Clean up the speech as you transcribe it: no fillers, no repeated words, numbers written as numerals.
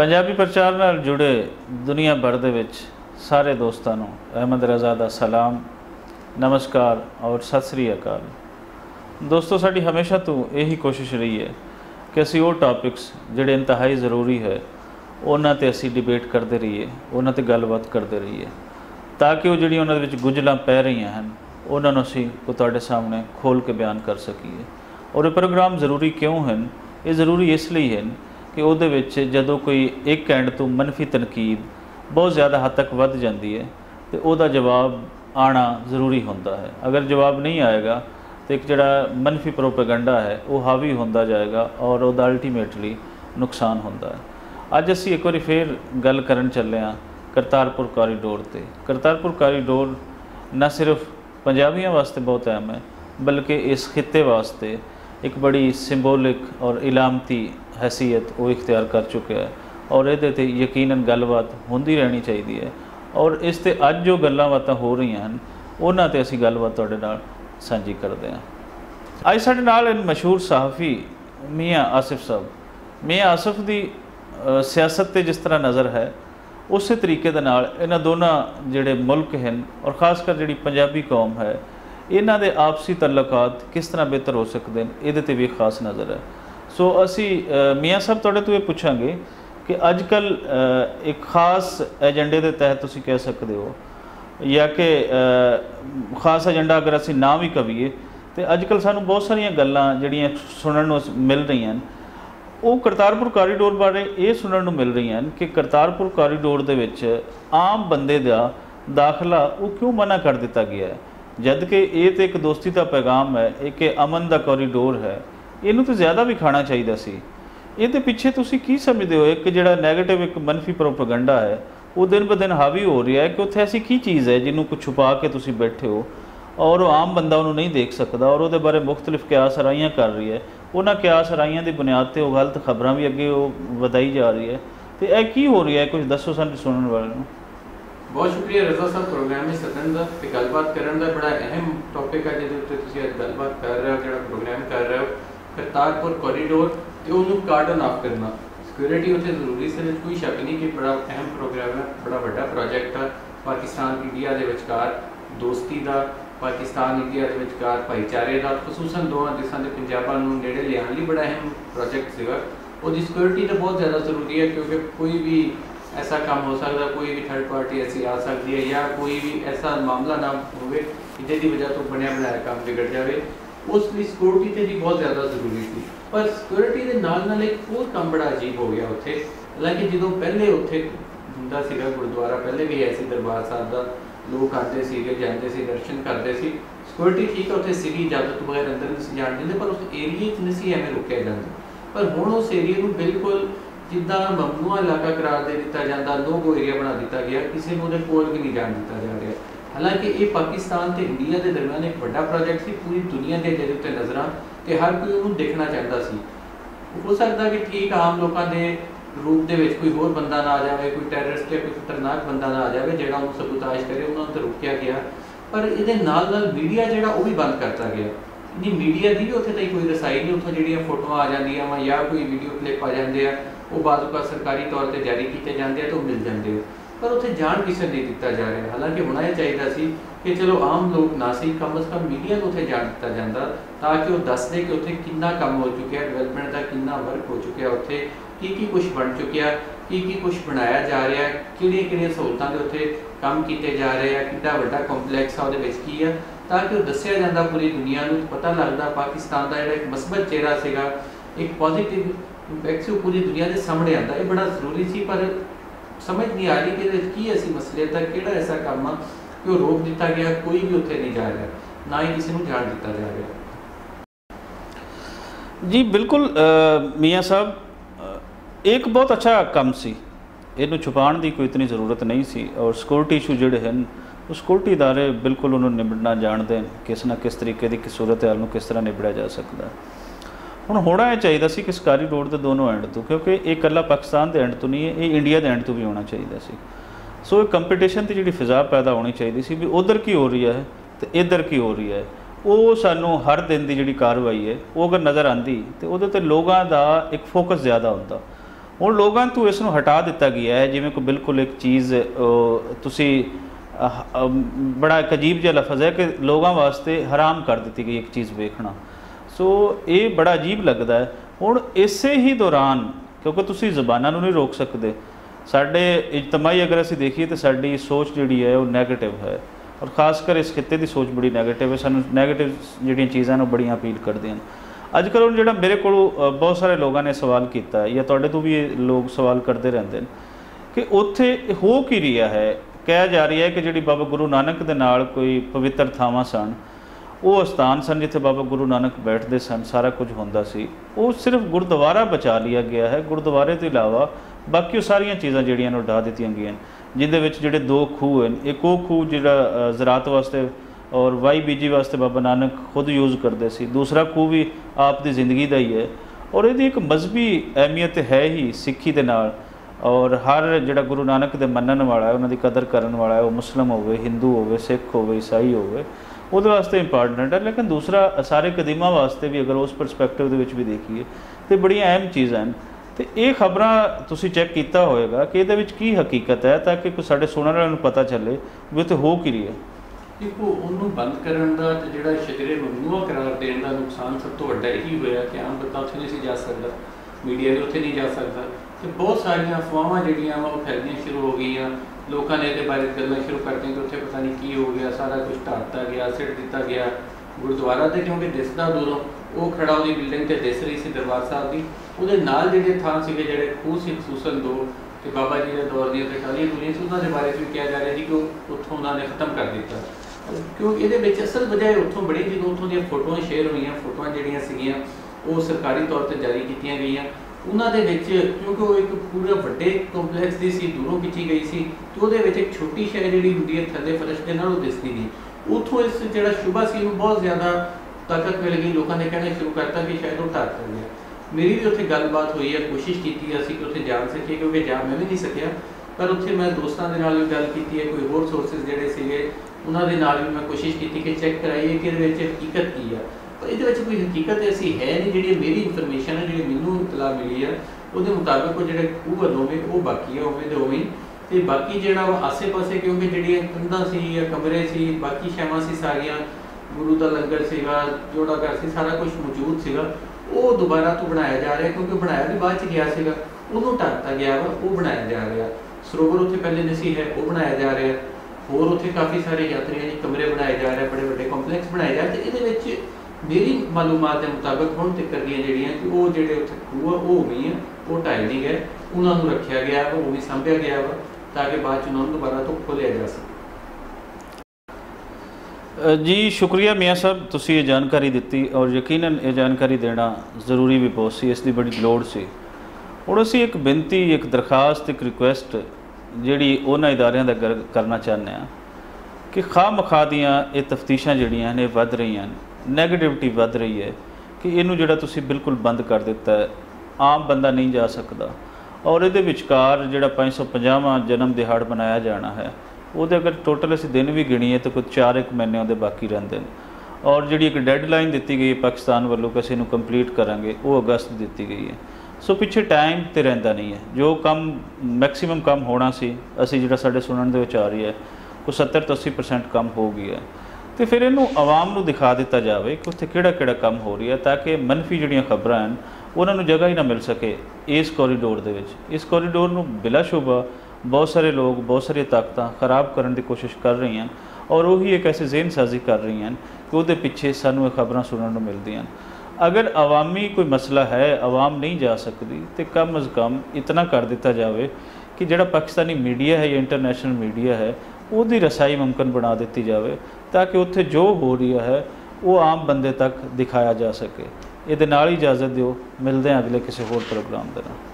पंजाबी प्रचार नाल जुड़े दुनिया भर दे विच सारे दोस्तां नूं अहमद रज़ा दा सलाम, नमस्कार और सत श्री अकाल। दोस्तों, साडी हमेशा तो यही कोशिश रही है कि असी वो टॉपिक्स जिहड़े इंतहाई ज़रूरी है उन्हां ते असी डिबेट करते रहिए, उन्हां ते गलबात करते रहिए, ताकि वो जिहड़ियां उन्हां दे विच गुंझलां पै रहीआं हन उन्हां नूं असी तुहाडे सामने खोल के बयान कर सकीए। और ये प्रोग्राम ज़रूरी क्यों हैं? ये ज़रूरी इसलिए हैं कि उहदे विच जदों कोई एक एंड तो मनफी तनकीद बहुत ज़्यादा हद तक वध जाती है तो उहदा जवाब आना ज़रूरी होंदा है। अगर जवाब नहीं आएगा तो एक जिहड़ा मनफी प्रोपेगेंडा है वो हावी होंदा जाएगा और उहदा अल्टीमेटली नुकसान होंदा है। अज असी एक बार फिर गल करन चले हाँ करतारपुर कॉरीडोर ते। करतारपुर कॉरीडोर न सिर्फ पंजाबियों वास्ते बहुत अहम है बल्कि इस खिते वास्ते एक बड़ी सिंबोलिक और इलामती हैसीयत वो इख्तियार कर चुके हैं और ये ते यकीनन गलबात होंदी रहनी चाहिए। और इस ते अज जो गल्लां बातां हो रही हैं उन्हां ते असीं गलबात तुहाडे नाल साझी करते हैं। अज साडे नाल मशहूर सहाफ़ी मियाँ आसिफ साहब। मियाँ आसिफ की सियासत ते जिस तरह नज़र है उस तरीके दे नाल इन्हां दोनों जिहड़े मुल्क हैं और खासकर जिहड़ी पंजाबी कौम है इन्हां दे आपसी तल्लुकात किस तरह बेहतर हो सकते हैं इहदे ते भी खास नज़र है। सो असी मियाँ साहब तुहाडे तो ये पुछांगे कि अजकल एक खास एजेंडे के तहत तुसीं कह सकते हो या कि खास एजेंडा अगर असी ना भी कहीए तो अजकल सानूं बहुत सारियां गल्लां जिहड़ियां सुनन नूं मिल रही हैं वो करतारपुर कॉरीडोर बारे ये सुनन नूं मिल रही हैं कि करतारपुर कॉरीडोर दे विच आम बंदे दा दाखला वो क्यों मना कर दिता गया है, जबकि ये तो एक दोस्ती का पैगाम है, एक अमन का कॉरीडोर है, इनू तो ज़्यादा भी खाना चाहिए सी। ये पिछे तुसी की समझते हो एक जिहड़ा नैगेटिव एक मनफी प्रोपेगेंडा है वो दिन ब दिन हावी हो रहा है कि उत्थे ऐसी की चीज़ है जिन्हों को छुपा के तुसी बैठे हो और आम बंदा उन्होंने नहीं देख सकता और वो बारे मुख्तलिफ क्यास राइयाँ कर रही है। उन्होंने क्यास राइयाँ की बुनियाद पर वो गलत खबरां भी अगे वधाई जा रही है। तो यह की हो रही है, कुछ दसो सानूं सुनने वाले। बहुत शुक्रिया रज़ा साहब प्रोग्राम में सदन का ते गलबात करन दा बड़ा अहम टॉपिक है जिहदे उत्ते तुसीं अज गलबात कर रहे हो, जिहड़ा प्रोग्राम कर रहे हो करतारपुर कॉरीडोर ते उहनूं कार्डन ऑफ करना। सिक्योरिटी उत्थे जरूरी से कोई शक नहीं कि बड़ा अहम प्रोग्राम है, बड़ा बड़ा प्रोजेक्ट है। पाकिस्तान इंडिया के विचकार दोस्ती का, पाकिस्तान इंडिया के विचकार भाईचारे का, खसूसन दोवां देशों के पंजाबां नूं नेड़े लियाउण लई बड़ा अहम प्रोजेक्ट सीगा। उसकी सिक्योरिटी तो बहुत ज़्यादा जरूरी है क्योंकि कोई भी ऐसा काम हो सकता, कोई भी थर्ड पार्टी ऐसी आ सकती है या कोई भी ऐसा मामला ना हो जिसकी वजह तो बनया बनाया काम बिगड़ जाए। उसकी सिक्योरिटी तो भी बहुत ज़्यादा जरूरी थी, पर सिक्योरिटी के नाल एक होर काम बड़ा अजीब हो गया उत्थे। हालांकि जो पहले उत्थे हुंदा सीगा गुरुद्वारा, पहले भी ऐसी दरबार साहब का लोग आते थे जाते थे दर्शन करते थे, सिक्योरिटी ठीक है उत्थे सीगी, इजाजत बगैर अंदर नहीं जाण दिंदे, पर उस एरिए नहीं सी एवें रोकिया जाता। पर हुण उस एरिए में बिल्कुल जिदा ममनूआ इलाका करार दे दिता जाता, नो गो एरिया बना दिता गया, किसी को कोल भी नहीं जान दिता जा रहा। हालांकि ये पाकिस्तान तो इंडिया के दरमियान एक बड़ा प्रोजेक्ट से पूरी दुनिया के जेदे उत्ते नज़रां ते हर कोई उन्होंने देखना चाहता सी। हो सकता कि ठीक आम लोगों के रूप के कोई होर बंदा ना आ जाए, कोई टैररिस्ट या कोई खतरनाक बंदा ना आ जाए जिहड़ा उन्होंने सबूताज करे, उन्होंने तो रोकिया गया। पर ये नाल मीडिया जिहड़ा वो भी बंद करता गया। नहीं मीडिया की भी उत्थे तक कोई रसाई नहीं, उत्थों जिहड़ियां फोटोआं आ जांदियां वा या कोई वीडियो क्लिप आ जाते हैं वो बाज़ सरकारी तौर पर जारी किए जाते हैं तो मिल जाते हैं, पर उत्थे जाण किसी नहीं दिता जा रहा। हालांकि होना यह चाहिए सी कि चलो आम लोग ना सी, कम अज़ कम मीडिया को उत्थे जाण दिता जाता ताकि वो दस दे कि उत्थे कितना काम हो चुका, डिवेलपमेंट का कितना वर्क हो चुका, उत्थे की कुछ बन चुकिया, की कुछ बनाया जा रहा है, किहड़ियां सहूलतां दे उत्थे काम किए जा रहे हैं, कितना वड्डा कॉम्पलैक्स आ उहदे विच की है, ताकि वो दस्सिया जाता पूरी दुनिया को पता लगता पाकिस्तान का जिहड़ा एक मस्बत चेहरा सीगा, एक पॉजिटिव इंपैक्ट से पूरी दुनिया के सामने आता। ये बड़ा जरूरी सी, पर समझ नहीं आ रही कि की ऐसी मसले तक किहड़ा ऐसा काम आ कि वो रोक दिता गया, कोई भी उत्थे नहीं जा रहा, ना ही किसी को जाण दिता जा रहा। जी बिल्कुल मियाँ साहब, एक बहुत अच्छा काम सी, इनू छुपाण की कोई इतनी ज़रूरत नहीं सी। और सिक्योरिटी इशू जिहड़े हैं वो सिक्योरिटी इदारे बिल्कुल उन्होंने निबड़ना जानते हैं, किस ना किस तरीके की सूरत हाल किस तरह निबड़िया जा सकता है। हुण होना यह चाहिए सी कि कॉरीडोर के दोनों एंड तो, क्योंकि ये इकल्ला पाकिस्तान के एंड तो नहीं है, ये इंडिया के एंड तो भी होना चाहिए सी। सो एक कंपीटिशन की जी फिजा पैदा होनी चाहिए सी भी उधर की हो रही है तो इधर की हो रही है। वो सानू हर दिन की जी कार्रवाई है वो अगर नज़र आती तो वो लोगों का एक फोकस ज़्यादा होता। ਹੁਣ ਲੋਕਾਂ ਤੋਂ ਇਸ ਨੂੰ ਹਟਾ ਦਿੱਤਾ ਗਿਆ ਹੈ, ਜਿਵੇਂ ਕੋਈ ਬਿਲਕੁਲ ਇੱਕ ਚੀਜ਼ ਤੁਸੀਂ बड़ा एक अजीब जिहा लफज है कि लोगों वास्ते हराम कर दी गई एक चीज़ वेखना। सो ये बड़ा अजीब लगता है। हुण इसे ही दौरान क्योंकि तुसी ज़बानां नूं नहीं रोक सकते, साडे इजतमाही अगर असीं देखीए तो साडी सोच जिहड़ी है वो नैगेटिव है, और खासकर इस खिते की सोच बड़ी नैगेटिव है। सानूं नैगेटिव जिहड़ियां चीज़ां ने बड़ियां अपील करदियां ने। अजकल हुण जिहड़ा मेरे कोलों बहुत सारे लोगों ने सवाल किया या तुहाडे तों भी लोग सवाल करते रहंदे ने कि उत्थे हो की रिहा है। कहा जा रही है कि जी बाबा गुरु नानक के नाल कोई पवित्र थावां सन, वो अस्थान सन जिथे बाबा गुरु नानक बैठते सन, सारा कुछ होंदा सी, वो सिर्फ गुरुद्वारा बचा लिया गया है। गुरुद्वारे तो इलावा बाकी वो सारिया चीज़ां जिहड़ियां ने ढा दित्तियां गईयां, जिहदे विच जिहड़े दो खूह हैं, एक वो खूह जिहड़ा ज़रात वास्ते और वाई बीजी वास्ते बाबा नानक खुद यूज़ करते सी, दूसरा खूह भी आप दी जिंदगी का ही है, और इहदी एक मजहबी अहमियत है ही सिੱਖੀ ਦੇ ਨਾਲ। और हर जिहड़ा गुरु नानक दे मनण वाला है, उन्हां दी कदर करन वाला है, वो मुस्लिम होवे, हिंदू होवे, सिख होवे, ईसाई होवे, उहदे वास्ते इंपॉर्टेंट है। लेकिन दूसरा सारे कदीमां वास्ते भी अगर उस परस्पैक्टिव दे विच भी देखीए तो बड़ियां अहम चीज़ां हैं। तो ये खबरां तुसीं चैक कीता होएगा कि इहदे विच की हकीकत है, ताकि कोई साडे सुणन वालिਆਂ ਨੂੰ पता चले भी उत्थे हो की रही है। देखो उन्होंने बंद करने का तो जो शजरे ममनूआ करार देने का नुकसान सब तो वड्डा यही होया कि आम बंदा उत्थे नहीं जा सकता, मीडिया भी उत्थे नहीं जा सकता, तो बहुत सारिया अफवाहां जिहड़ियां वो फैलनियां शुरू हो गई। लोगों ने ये बारे गल्लां शुरू कर दी कि उत्थे पता नहीं की हो गया, सारा कुछ ढाता गया, सिट दिता गया। गुरुद्वारा तो क्योंकि दिसदा दूरों वो खड़ा वो बिल्डिंग तो दिस रही सी दरबार साहब की, वो नाल जिहड़े थां सीगे जिहड़े खूह सी खसूसन दो कि बाबा जी के दौर दी टालियां टूलियां सी, उन्होंने बारे भी कहा जा रहा जी कि उत्थों उन्होंने खत्म कर दिता। क्योंकि ये असल वजह उत्थों बड़ी जो उत्थों दी फोटोआं शेयर हुई, फोटोआं जिहड़ियां सीगियां वो सरकारी तौर पर जारी कीतियां गईयां। उन्होंने क्योंकि वो एक पूरा वड्डे कंपलैक्स की सी, दूरों खिंची गई सी, तो वो एक छोटी शह जी होंगी थले फर्श के नाल दिसती गई, उतों इस जो शुभा सी बहुत ज़्यादा ताकत मिल गई। लोगों ने कहना शुरू करता कि शायद वो ढक कर गया। मेरी भी उत्थे गलबात हुई है, कोशिश की असीं कि उत्थे जान सकीए, क्योंकि जा मैं भी नहीं सकिया, पर उत्थे मैं दोस्तों के नाल भी गल की है, कोई होर सोर्सिस जिहड़े सीगे उन्होंने नाल भी मैं कोशिश की कि चैक कराइए कि हकीकत की है। पर ये कोई हकीकत ऐसी है नहीं, जी मेरी इन्फॉर्मेशन है, जी मैनू इतला मिली है, वो मुताबिक वो जो खूह दोवें वो बाकी है उवें दे उवें, तो बाकी जो आसे पासे क्योंकि जिहड़ियां कंधां सी या कमरे सी, बाकी शैवां सी सारियां, गुरु का लंगर सीगा, जोड़ा घर से सारा कुछ मौजूद सीगा, वो दोबारा तो बनाया जा रहा है, क्योंकि बनाया भी बाद गया सीगा, उन्होंने ढकता गया वा, वो बनाया जा रहा। सरोवर उत्थे पहले नहीं सी है, वो बनाया जा रहा है, होर उत्थे काफ़ी सारे यात्रियों के कमरे बनाए जा रहे, बड़े बड़े कॉम्पलैक्स बनाए जा रहे। तो ये मेरी मालूमात के मुताबिक हुण तक दियां जिहड़ियां कि वो जिहड़े उत्थे खूह वो उवें ही वो ढाई नहीं गए, उन्होंने रखा गया वा, उवें सांभिया गया वा, ताकि बाद उन्होंने दोबारा तो खोलिया जा सके। जी शुक्रिया मियाँ साहब, तुसी ये जानकारी दी, और यकीनन ये जानकारी देना जरूरी भी बहुत सी, इसकी बड़ी लोड़ सी। हुण असीं एक बेनती, एक दरखास्त, एक रिक्वेस्ट जिहड़ी उन्हां इदारियां दा करना चाहते हैं कि खाह मखा दियां ये तफ्तीशां जिहड़ियां ने वध रहीआं, नैगेटिविटी वध रही है कि इनू जिहड़ा तुसी बिल्कुल बंद कर दिता है, आम बंदा नहीं जा सकता। और ये विचकार जिहड़ा 550वां जन्म दिहाड़ मनाया जाना है, वो अगर टोटल असीं दिन भी गिणीए तो कुछ 4 महीने उहदे बाकी रहिंदे ने, और जिहड़ी एक डेडलाइन दी गई है पाकिस्तान वालों कि असीं इहनूं कंप्लीट करांगे, वो अगस्त दी गई है। सो पिछे टाइम तो रहिंदा नहीं है, जो काम मैक्सीमम काम होना सी, असीं जिहड़ा साडे सुनण दे विच आ रही है कोई 70 तो 80% काम हो गया है। तो फिर इनू आवाम नू दिखा दिता जाए कि उत्थे किहड़ा काम हो रही है, ताकि मनफी जिहड़ियां खबरां हैं उन्होंने जगह ही ना मिल सके इस कॉरीडोर दे विच। इस कॉरीडोर नू बिला शुबा बहुत सारे लोग, बहुत सारी ताकतां खराब करने की कोशिश कर रही हैं, और वही एक ऐसी ज़हन साजी कर रही हैं कि वो पिछे सानू खबरां सुनने को मिलती हैं। अगर अवामी कोई मसला है, अवाम नहीं जा सकती, तो कम अज़ कम इतना कर दिता जाए कि जिहड़ा पाकिस्तानी मीडिया है या इंटरनेशनल मीडिया है, उसकी रसाई मुमकिन बना दी जाए, ताकि उत्थे जो हो रही है वो आम बंदे तक दिखाया जा सके। ये इजाज़त दो, मिलते हैं अगले किसी होर प्रोग्राम के नाल।